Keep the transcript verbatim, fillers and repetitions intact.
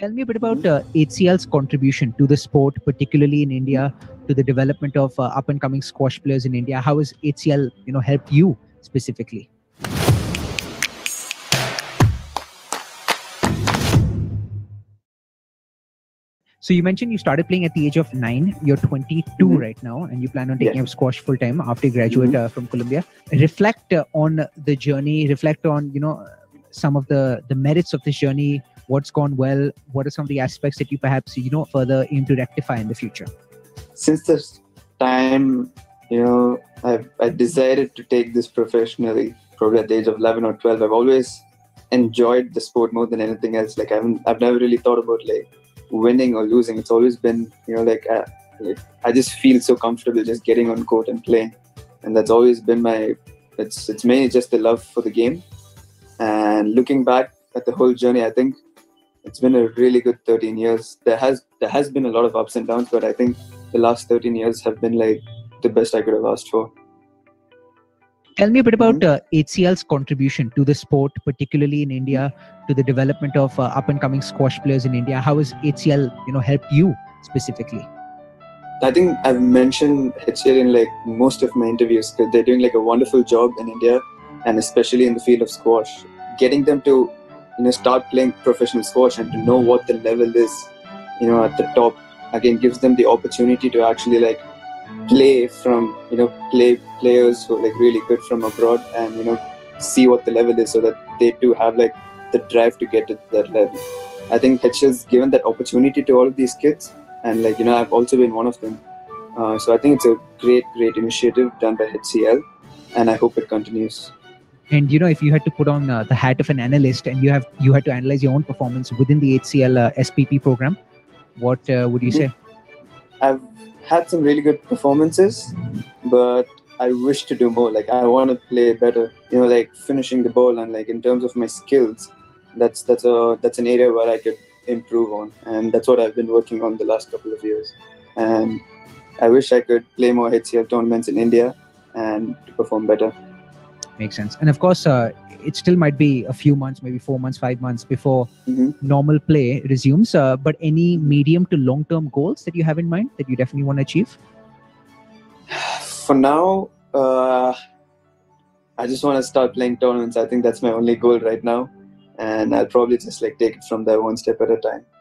Tell me a bit about uh, H C L's contribution to the sport, particularly in India, to the development of uh, up-and-coming squash players in India. How has H C L, you know, helped you specifically? So you mentioned you started playing at the age of nine. You're twenty-two mm-hmm. right now, and you plan on taking yeah. up squash full time after you graduate mm-hmm. uh, from Columbia. Reflect uh, on the journey. Reflect on you know some of the the merits of this journey. What's gone well? What are some of the aspects that you perhaps you know further aim to rectify in the future? Since this time, you know, I've I decided to take this professionally. Probably at the age of eleven or twelve, I've always enjoyed the sport more than anything else. Like I haven't, I've never really thought about like winning or losing. It's always been, you know, like, uh, like I just feel so comfortable just getting on court and playing, and that's always been my. It's it's mainly just the love for the game, and looking back at the whole journey, I think it's been a really good thirteen years. There has there has been a lot of ups and downs, but I think the last thirteen years have been like the best I could have asked for. Tell me a bit about mm-hmm. uh, H C L's contribution to the sport, particularly in India, to the development of uh, up-and-coming squash players in India. How has H C L, you know, helped you specifically? I think I've mentioned H C L in like most of my interviews because they're doing like a wonderful job in India, and especially in the field of squash. Getting them to, you know, start playing professional squash and to know what the level is, you know, at the top, again gives them the opportunity to actually like play from, you know, play players who are like really good from abroad and, you know, see what the level is so that they too have like the drive to get to that level. I think H C L's given that opportunity to all of these kids, and like, you know, I've also been one of them. Uh, so I think it's a great, great initiative done by H C L, and I hope it continues. And you know, if you had to put on uh, the hat of an analyst and you have you had to analyze your own performance within the H C L uh, S P P program, what uh, would you say? I've had some really good performances, but I wish to do more. Like I want to play better. You know, like finishing the ball and like in terms of my skills, that's that's a that's an area where I could improve on, and that's what I've been working on the last couple of years. And I wish I could play more H C L tournaments in India and to perform better. Makes sense. And of course, uh, it still might be a few months, maybe four months, five months before mm-hmm. normal play resumes. Uh, but any medium to long-term goals that you have in mind that you definitely want to achieve? For now, uh, I just want to start playing tournaments. I think that's my only goal right now. And I'll probably just like take it from there one step at a time.